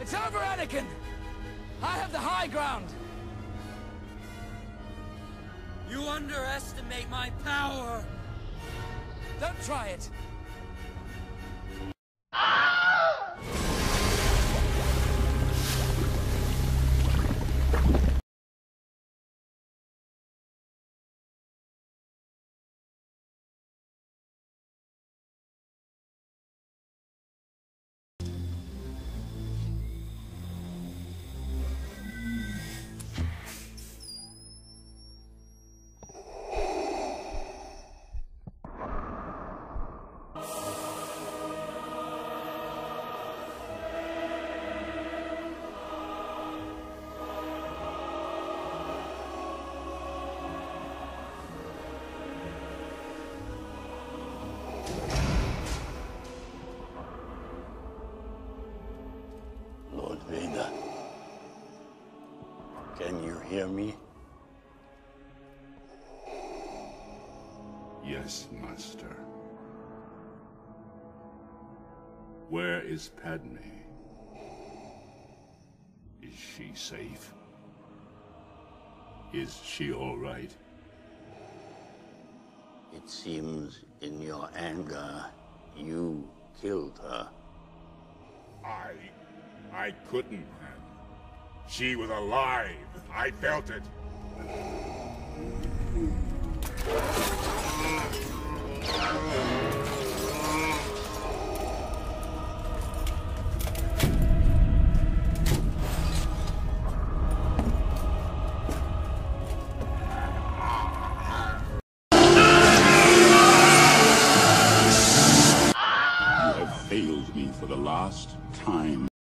It's over, Anakin! I have the high ground! You underestimate my power! Don't try it! Lord Vader, can you hear me? Yes, Master. Where is Padme? Is she safe? Is she all right? It seems in your anger, you killed her. I couldn't have. She was alive. I felt it. You have failed me for the last time.